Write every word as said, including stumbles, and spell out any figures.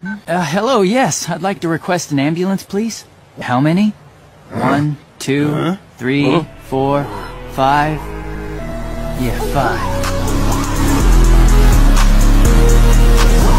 Uh, hello, yes. I'd like to request an ambulance, please. How many? One, two, huh? three, huh? four, five. Yeah, five.